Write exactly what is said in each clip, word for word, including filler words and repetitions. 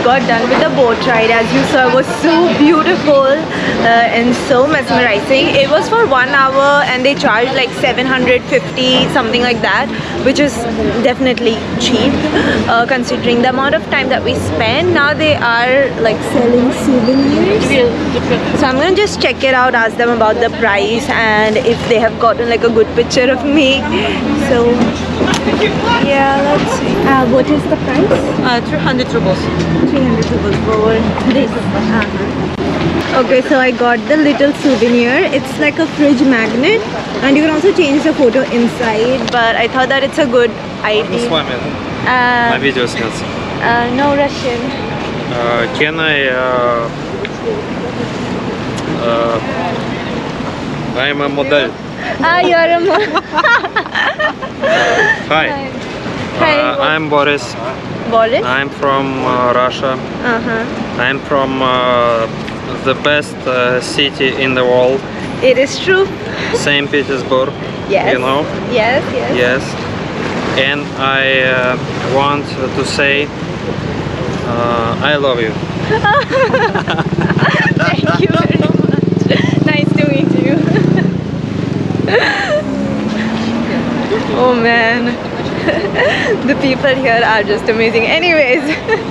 got done with the boat ride. As you saw, it was so beautiful uh, and so mesmerizing. It was for one hour and they charged like seven hundred fifty, something like that, which is definitely cheap uh, considering the amount of time that we spent. Now they are like selling souvenirs, so I'm gonna just check it out, ask them about the price and if they have gotten like a good picture of me. So yeah, let's see. Uh, what is the price? Uh, three hundred rubles. three hundred rubles for this. Uh-huh. Okay, so I got the little souvenir. It's like a fridge magnet and you can also change the photo inside, but I thought that it's a good idea. Uh, На видео сняться. uh, no Russian. Uh, can I... Uh, uh, I'm a model. Ah, you're a model. Hi. Hi. Uh, I'm Boris. Boris? I'm from uh, Russia. Uh-huh. I'm from uh, the best uh, city in the world, It is true. Saint Petersburg. Yes. You know? Yes, yes. Yes. And I uh, want to say uh, I love you. Thank you very much. Nice to meet you. Oh man. The people here are just amazing. Anyways,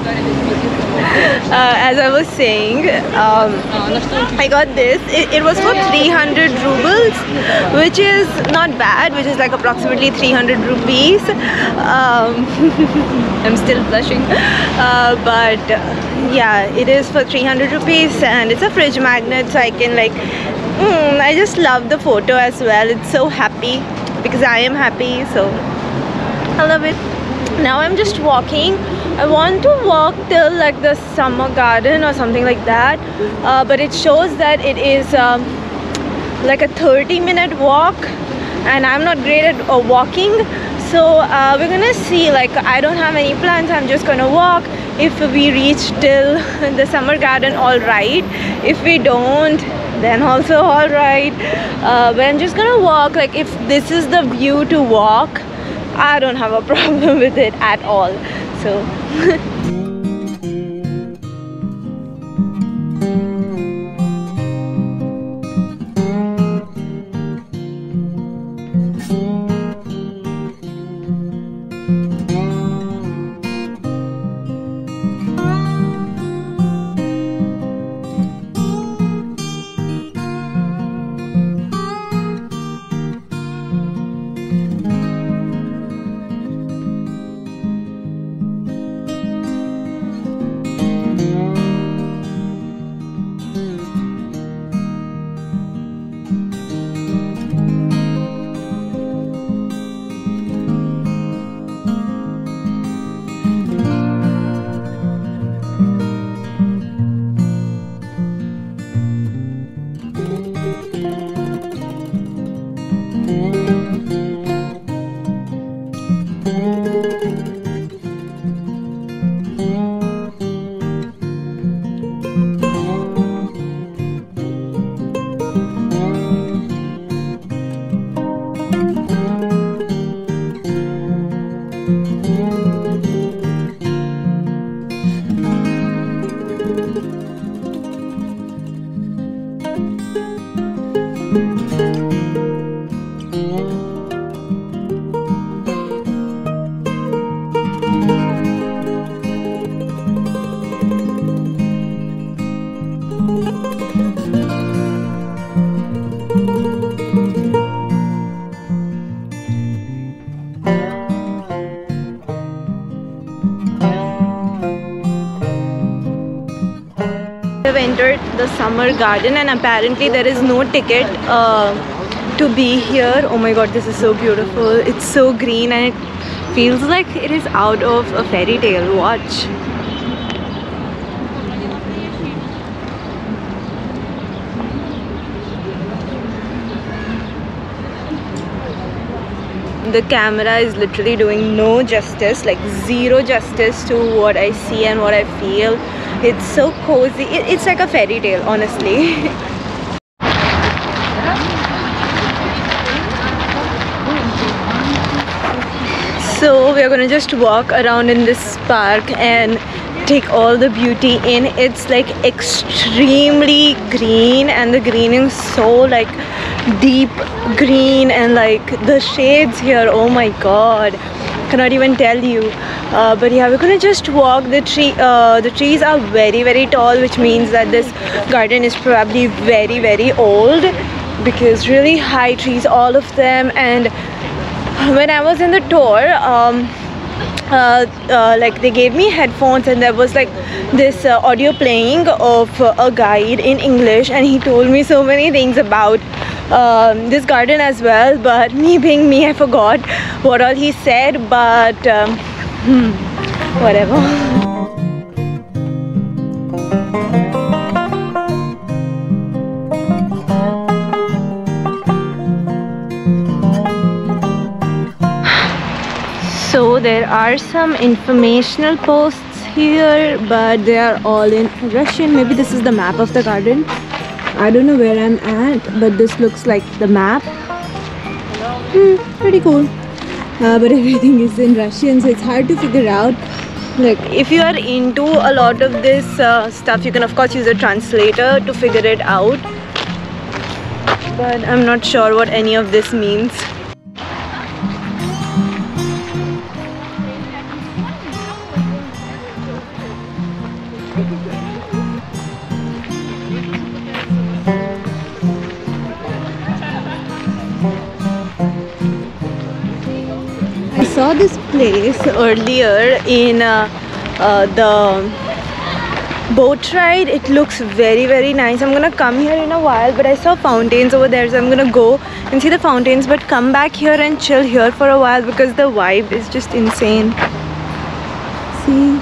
uh, as I was saying, um, I got this. It, it was for three hundred rubles, which is not bad, which is like approximately three hundred rupees. Um, I'm still blushing, uh, but uh, yeah, it is for three hundred rupees and it's a fridge magnet, so I can like, mm, I just love the photo as well. It's so happy because I am happy, so I love it. Now I'm just walking. I want to walk till like the summer garden or something like that, uh, but it shows that it is um, like a thirty minute walk and I'm not great at uh, walking, so uh, we're gonna see. Like, I don't have any plans, I'm just gonna walk. If we reach till the summer garden, all right. If we don't, then also all right. Uh, but I'm just gonna walk. Like, if this is the view to walk, I don't have a problem with it at all. So we've entered the summer garden and apparently there is no ticket uh, to be here. Oh my god, this is so beautiful. It's so green and it feels like it is out of a fairy tale. Watch. The camera is literally doing no justice, like zero justice to what I see and what I feel. It's so cozy. It, it's like a fairy tale, honestly. So we are gonna just walk around in this park and take all the beauty in. It's like extremely green, and the green is so like deep green, and like the shades here, oh my god, cannot even tell you. Uh, but yeah, we're gonna just walk. The tree uh, the trees are very very tall, which means that this garden is probably very very old, because really high trees, all of them. And when I was in the tour, um, uh, uh, like they gave me headphones, and there was like this uh, audio playing of uh, a guide in English, and he told me so many things about um, this garden as well. But me being me, I forgot what all he said, but um, hmm, whatever. So there are some informational posts here, but they are all in Russian. Maybe this is the map of the garden. I don't know where I'm at, but this looks like the map. Hmm, pretty cool. Uh, but everything is in Russian, so it's hard to figure out. Like, if you are into a lot of this uh, stuff, you can of course use a translator to figure it out. But I'm not sure what any of this means. I saw this place earlier in uh, uh, the boat ride. It looks very very nice. I'm gonna come here in a while, but I saw fountains over there, so I'm gonna go and see the fountains, but come back here and chill here for a while because the vibe is just insane. See?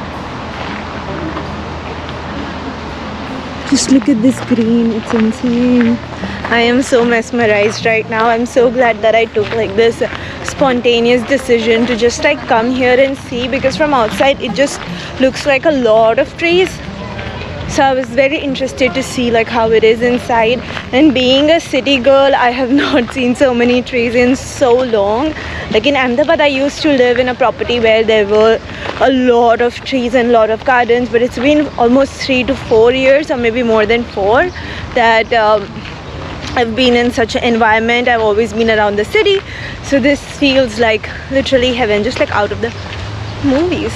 Just look at this green, it's insane. I am so mesmerized right now. I'm so glad that I took like this spontaneous decision to just like come here and see, because from outside it just looks like a lot of trees. So I was very interested to see like how it is inside. And being a city girl, I have not seen so many trees in so long. Like in Ahmedabad, I used to live in a property where there were a lot of trees and a lot of gardens, but it's been almost three to four years or maybe more than four that um, I've been in such an environment. I've always been around the city, so this feels like literally heaven, just like out of the movies.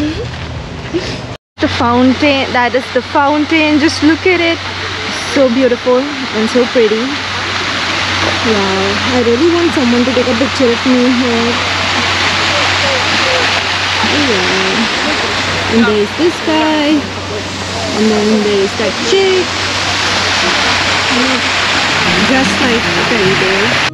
The fountain, that is the fountain, just look at it, so beautiful and so pretty. Wow, I really want someone to take a picture of me here. Yeah. And there is this guy, and then there is that chick, just like a fairy tale.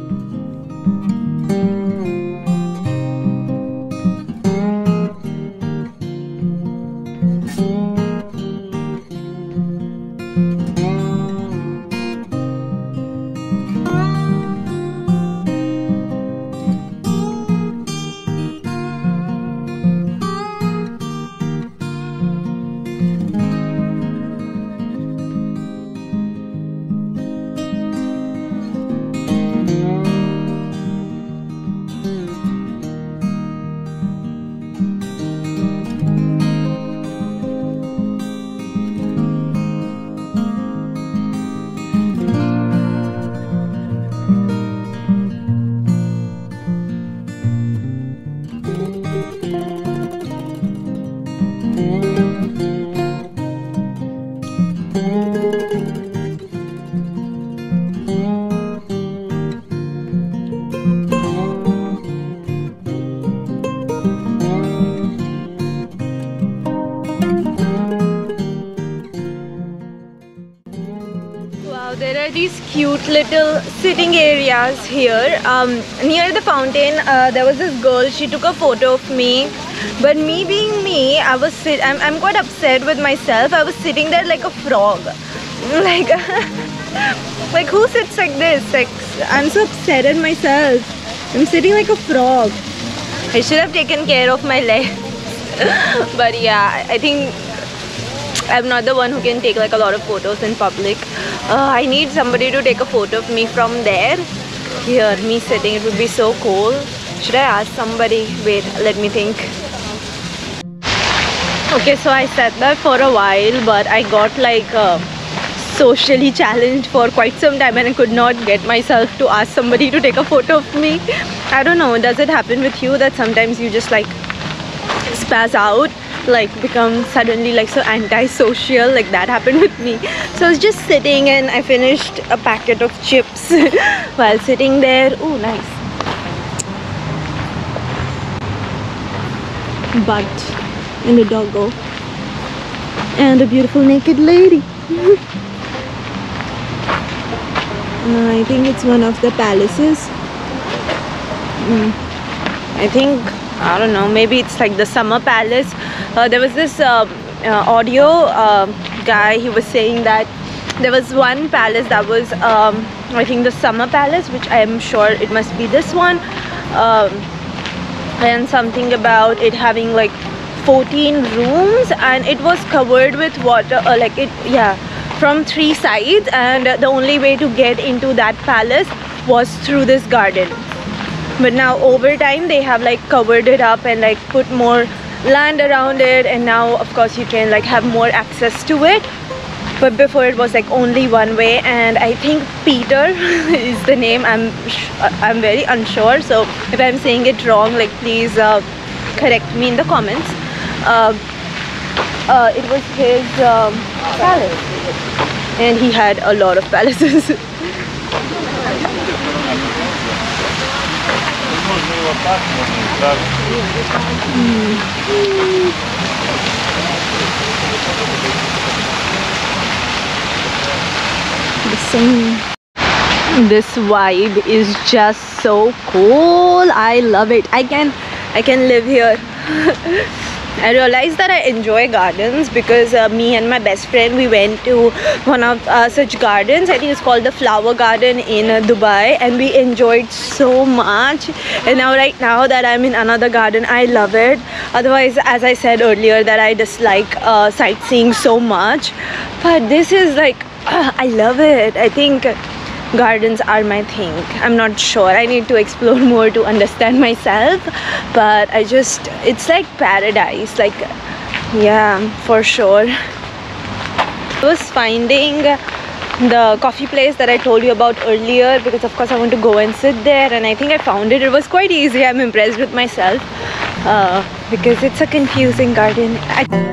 There are these cute little sitting areas here. Um, near the fountain, uh, there was this girl. She took a photo of me, but me being me, I was sit. I'm I'm quite upset with myself. I was sitting there like a frog, like like who sits like this? Like I'm so upset at myself. I'm sitting like a frog. I should have taken care of my legs. But yeah, I think I'm not the one who can take like a lot of photos in public. Uh, I need somebody to take a photo of me from there. Here, me sitting, it would be so cool. Should I ask somebody? Wait, let me think. Okay, so I sat there for a while, but I got like uh, socially challenged for quite some time, and I could not get myself to ask somebody to take a photo of me. I don't know, does it happen with you that sometimes you just like spaz out, like become suddenly like so anti-social? Like that happened with me. So I was just sitting and I finished a packet of chips while sitting there. Oh, nice. But and a doggo and a beautiful naked lady. uh, I think it's one of the palaces. mm. I think, I don't know, maybe it's like the summer palace. Uh, there was this uh, uh, audio uh, guy, he was saying that there was one palace that was um, I think the summer palace, which I am sure it must be this one, um, and something about it having like fourteen rooms, and it was covered with water, uh, like it, yeah, from three sides, and uh, the only way to get into that palace was through this garden. But now over time they have like covered it up and like put more land around it, and now of course you can like have more access to it. But before it was like only one way, and I think Peter is the name. I'm I'm very unsure, so if I'm saying it wrong, like please uh, correct me in the comments. Uh, uh, it was his um, palace, and he had a lot of palaces. This vibe is just so cool. I love it. I can I can live here. I realized that I enjoy gardens because uh, me and my best friend, we went to one of uh, such gardens. I think it's called the Flower Garden in uh, Dubai, and we enjoyed so much. And now right now that I'm in another garden, I love it. Otherwise, as I said earlier, that I dislike uh, sightseeing so much, but this is like uh, I love it. I think gardens are my thing. I'm not sure, I need to explore more to understand myself, but I just, it's like paradise, like, yeah, for sure. I was finding the coffee place that I told you about earlier because of course I want to go and sit there, and I think I found it. It was quite easy. I'm impressed with myself uh, because it's a confusing garden. I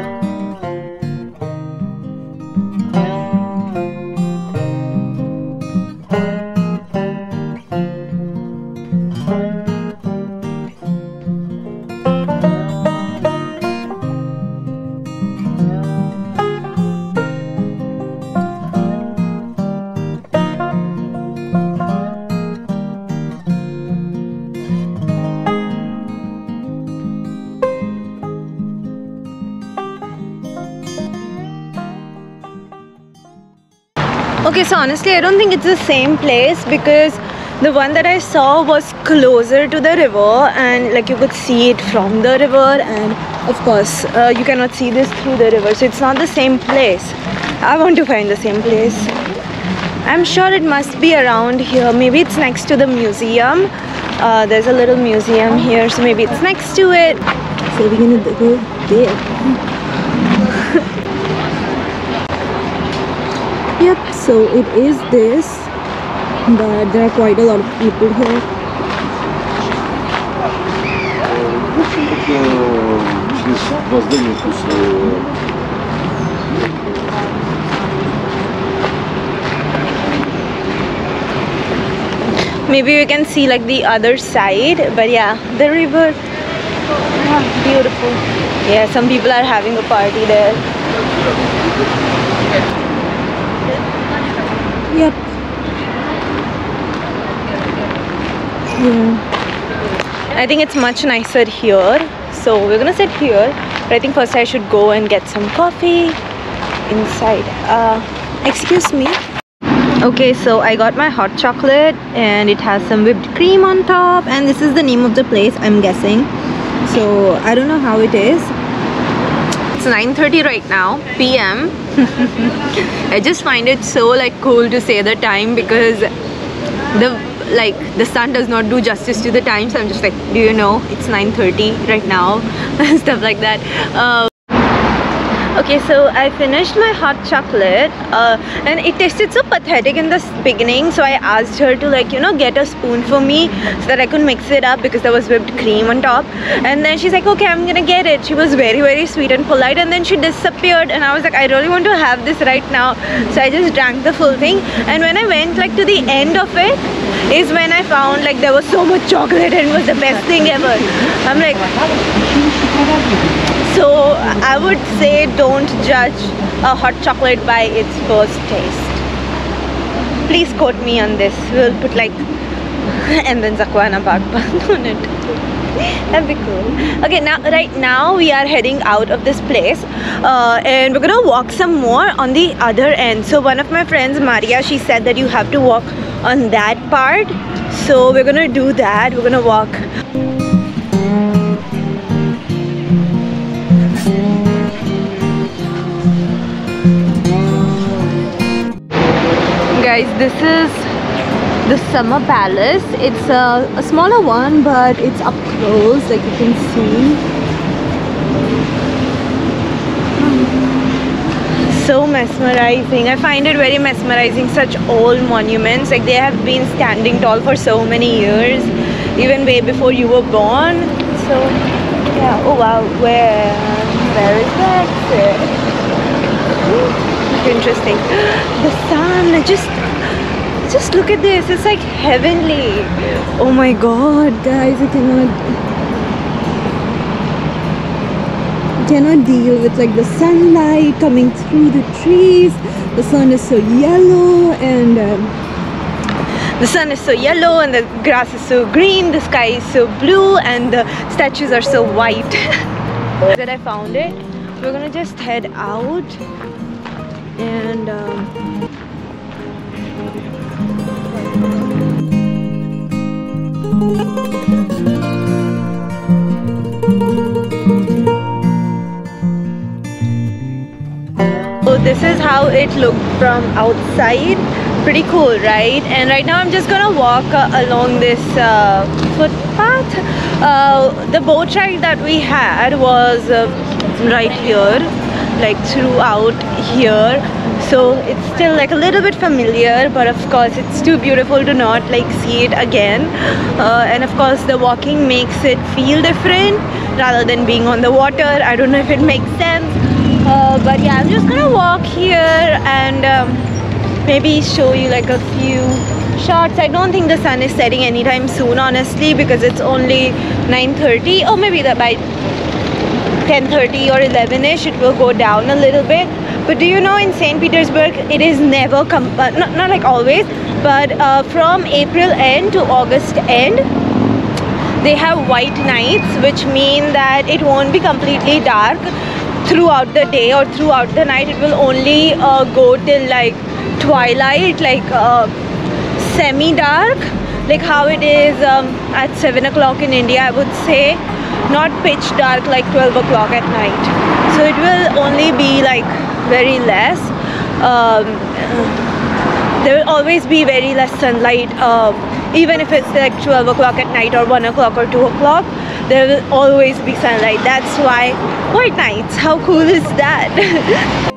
Okay, so honestly I don't think it's the same place because the one that I saw was closer to the river, and like you could see it from the river, and of course uh, you cannot see this through the river, so it's not the same place. I want to find the same place. I'm sure it must be around here. Maybe it's next to the museum. Uh, there's a little museum here, so maybe it's next to it. So we're gonna go there. Yep, so it is this, but there are quite a lot of people here. Maybe we can see like the other side, but yeah, the river, ah, beautiful. Yeah, some people are having a party there. Yep. Yeah. I think it's much nicer here. So we're gonna sit here. But I think first I should go and get some coffee inside. Uh, excuse me. Okay, so I got my hot chocolate and it has some whipped cream on top. And this is the name of the place, I'm guessing. So I don't know how it is. It's nine thirty right now, P M I just find it so like cool to say the time because the like the sun does not do justice to the time, so I'm just like, do you know it's nine thirty right now? Stuff like that. Uh, Okay, so I finished my hot chocolate uh, and it tasted so pathetic in the beginning, so I asked her to, like, you know, get a spoon for me so that I could mix it up because there was whipped cream on top. And then she's like, okay, I'm gonna get it. She was very very sweet and polite, and then she disappeared and I was like, I really want to have this right now, so I just drank the full thing. And when I went like to the end of it is when I found like there was so much chocolate and it was the best thing ever. I'm like, so I would say don't judge a hot chocolate by its first taste. Please quote me on this. We'll put like and then Zakwana Bagban on it. That'd be cool. Okay, now right now we are heading out of this place uh, and we're gonna walk some more on the other end. So one of my friends, Maria, she said that you have to walk on that part, so we're gonna do that. We're gonna walk. Guys, this is the Summer Palace. It's a, a smaller one, but it's up close, like you can see. So mesmerizing. I find it very mesmerizing, such old monuments. Like, they have been standing tall for so many years, even way before you were born. So yeah. Oh wow, where where is that? Interesting. The sun, just just look at this. It's like heavenly. Oh my god, guys, I cannot I cannot deal with like the sunlight coming through the trees. The sun is so yellow and um, the sun is so yellow and the grass is so green, the sky is so blue, and the statues are so white. That I found it. We're gonna just head out and um, so this is how it looked from outside. Pretty cool, right? And right now I'm just gonna walk uh, along this uh, footpath. Uh, the boat ride that we had was uh, right here, like throughout here, so it's still like a little bit familiar, but of course it's too beautiful to not like see it again. Uh, and of course the walking makes it feel different rather than being on the water. I don't know if it makes sense, uh, but yeah, I'm just gonna walk here and um, maybe show you like a few shots. I don't think the sun is setting anytime soon, honestly, because it's only nine thirty, or maybe that by ten thirty or eleven ish it will go down a little bit. But do you know, in Saint Petersburg it is never come uh, not, not like always, but uh, from April end to August end they have white nights, which mean that it won't be completely dark throughout the day or throughout the night. It will only uh, go till like twilight, like uh, semi-dark, like how it is um, at seven o'clock in India, I would say. Not pitch dark like twelve o'clock at night. So it will only be like very less. Um, there will always be very less sunlight, um, even if it's like twelve o'clock at night or one o'clock or two o'clock. There will always be sunlight. That's why white nights. How cool is that?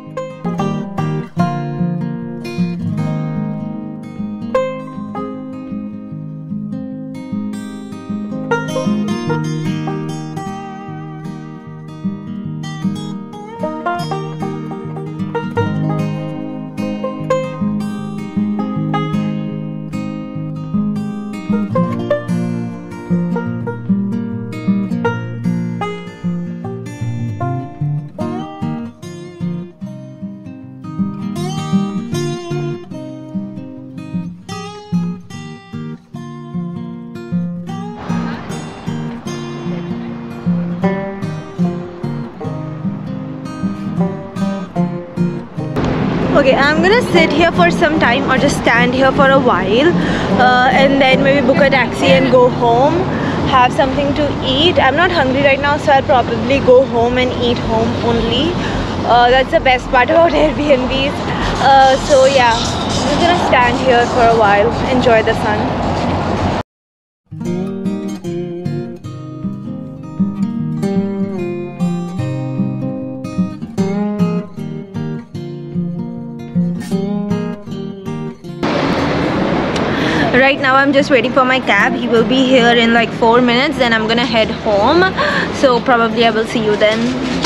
Okay, I'm gonna sit here for some time or just stand here for a while uh, and then maybe book a taxi and go home, have something to eat. I'm not hungry right now, so I'll probably go home and eat home only. Uh, that's the best part about Airbnbs. Uh, so yeah, I'm just gonna stand here for a while, enjoy the sun. Right now I'm just waiting for my cab. He will be here in like four minutes, then I'm gonna head home, so probably I will see you then.